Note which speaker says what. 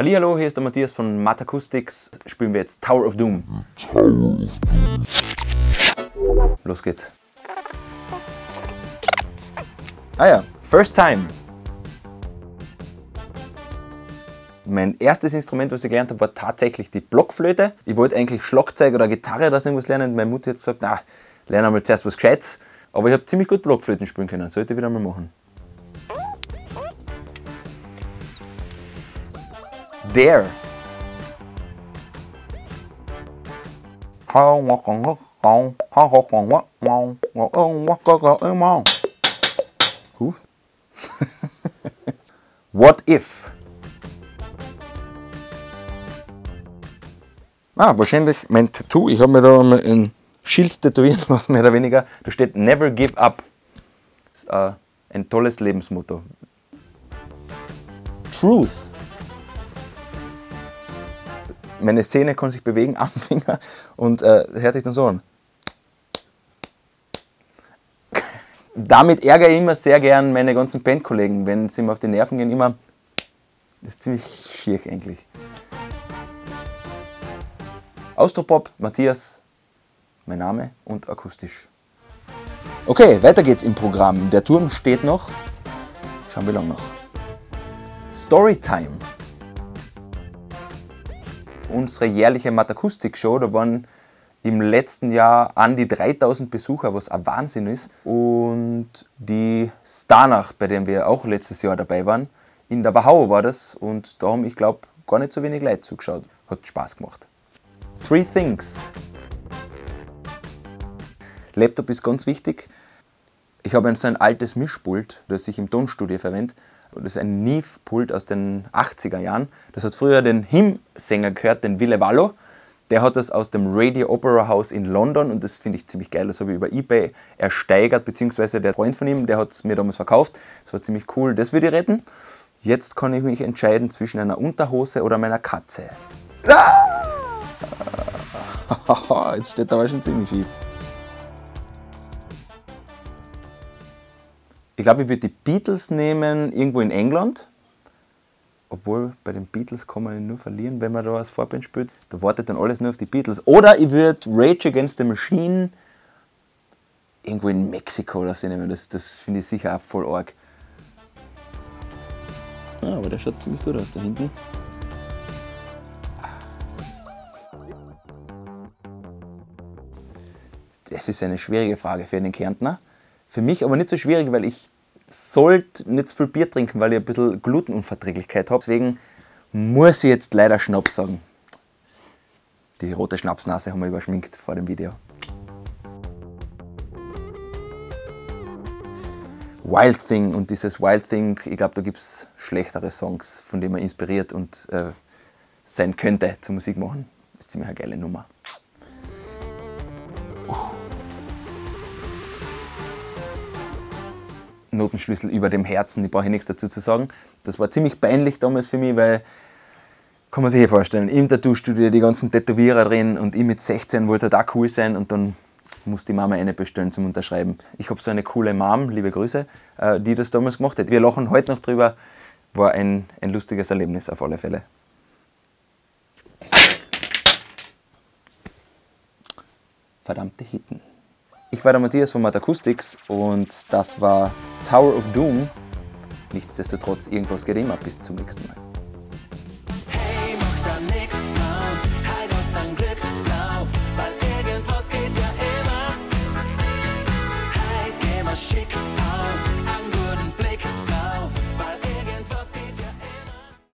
Speaker 1: Hallihallo, hier ist der Matthias von Mattacoustics. Spielen wir jetzt Tower of Doom. Los geht's. Ah ja, First Time. Mein erstes Instrument, was ich gelernt habe, war tatsächlich die Blockflöte. Ich wollte eigentlich Schlagzeug oder Gitarre oder so irgendwas lernen. Meine Mutter hat gesagt, na, lerne einmal zuerst was Gescheites. Aber ich habe ziemlich gut Blockflöten spielen können. Sollte ich wieder mal machen. There. What if? Wahrscheinlich mein Tattoo. Ich habe mir da mal ein Schild tätowieren lassen, mehr oder weniger. Da steht Never give up. Das ist ein tolles Lebensmotto. Truth. Meine Sehne kann sich bewegen am Finger und hört sich dann so an. Damit ärgere ich immer sehr gern meine ganzen Bandkollegen, wenn sie mir auf die Nerven gehen, immer. Das ist ziemlich schier eigentlich. Austropop, Matthias, mein Name und akustisch. Okay, weiter geht's im Programm. Der Turm steht noch. Schauen wir lang noch. Storytime. Unsere jährliche Mattacoustics-Show, da waren im letzten Jahr an die 3000 Besucher, was ein Wahnsinn ist. Und die Starnacht, bei der wir auch letztes Jahr dabei waren, in der Wachau war das. Und da haben, ich glaube, gar nicht so wenig Leute zugeschaut. Hat Spaß gemacht. Three Things. Laptop ist ganz wichtig. Ich habe so ein altes Mischpult, das ich im Tonstudio verwende. Das ist ein Neve-Pult aus den 80er Jahren. Das hat früher den Hymn-Sänger gehört, den Ville Valo. Der hat das aus dem Radio Opera House in London und das finde ich ziemlich geil. Das habe ich über eBay ersteigert, beziehungsweise der Freund von ihm, der hat es mir damals verkauft. Das war ziemlich cool, das würde ich retten. Jetzt kann ich mich entscheiden zwischen einer Unterhose oder meiner Katze. Jetzt steht aber schon ziemlich schief. Ich glaube, ich würde die Beatles nehmen, irgendwo in England. Obwohl, bei den Beatles kann man nur verlieren, wenn man da als Vorband spielt. Da wartet dann alles nur auf die Beatles. Oder ich würde Rage Against the Machine irgendwo in Mexiko oder so nehmen. Das finde ich sicher auch voll arg. Ja, aber der schaut ziemlich gut aus da hinten. Das ist eine schwierige Frage für einen Kärntner. Für mich aber nicht so schwierig, weil ich sollte nicht zu viel Bier trinken, weil ich ein bisschen Glutenunverträglichkeit habe. Deswegen muss ich jetzt leider Schnaps sagen. Die rote Schnapsnase haben wir überschminkt vor dem Video. Wild Thing und dieses Wild Thing, ich glaube, da gibt es schlechtere Songs, von denen man inspiriert und sein könnte zur Musik machen. Das ist ziemlich eine geile Nummer. Notenschlüssel über dem Herzen, ich brauche nichts dazu zu sagen. Das war ziemlich peinlich damals für mich, weil, kann man sich vorstellen, im Tattoo-Studio die ganzen Tätowierer drin und ich mit 16 wollte da cool sein und dann musste die Mama eine bestellen zum Unterschreiben. Ich habe so eine coole Mom, liebe Grüße, die das damals gemacht hat. Wir lachen heute noch drüber, war ein lustiges Erlebnis auf alle Fälle. Verdammte Hitten. Ich war der Matthias von Mattacoustics und das war Tower of Doom. Nichtsdestotrotz, irgendwas geht immer. Bis zum nächsten Mal.